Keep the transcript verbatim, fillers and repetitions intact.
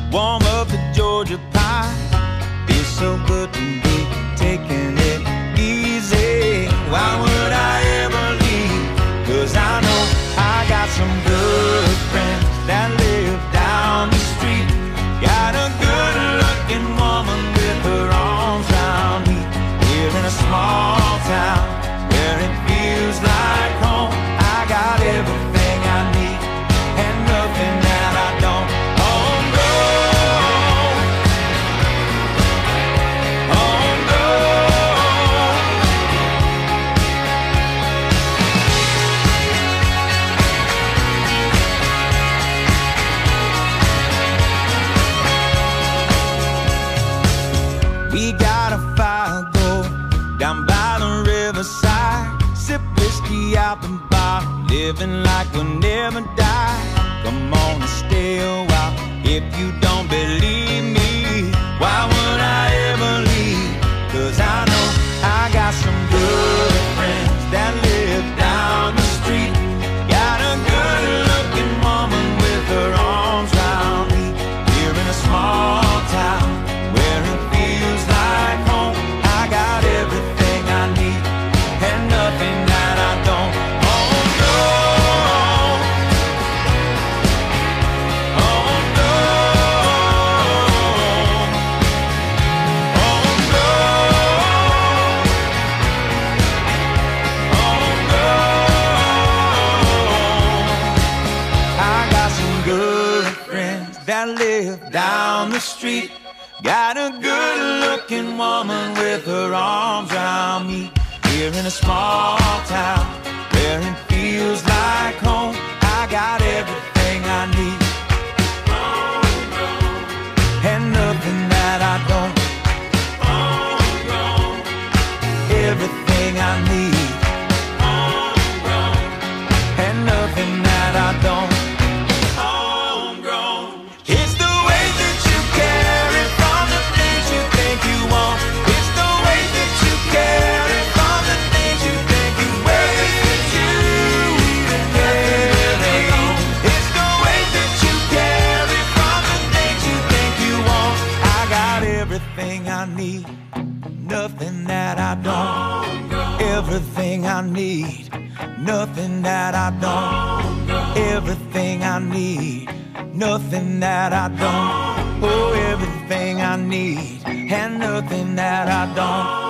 warm up the Georgia pie. Feels so good to be taking it easy. Why would I ever leave? Cause I know I got some good friends that live down the street. Got a good looking woman with her arms around me. Here in a small town where it feels like home. I got everything I need and nothing that I don't. We got a fire go down by the riverside. Sip whiskey out the bar, living like we'll never die. Come on and stay a while if you don't believe me. Why would I ever leave? Cause I know I got some good friends that live down the street. Got a good looking woman with her arms round me. Here in a small town where it feels like home. I got everything I need and nothing that I don't. Oh no, oh no, oh no, oh no. I got some good friends that live down the street. Got a good looking woman with her arms around me. Here in a small town where it feels like home. I got everything I need and nothing that I don't. Everything I need and nothing that I don't. It's the way that you carry from the things you think you want. It's the way that you carry from the things you think you wear. That you even carry. It's the way that you carry from the things you think you want. I got everything I need, nothing that I don't. Everything I need, nothing that I don't. Everything I need, nothing that I don't. Oh, everything I need and nothing that I don't.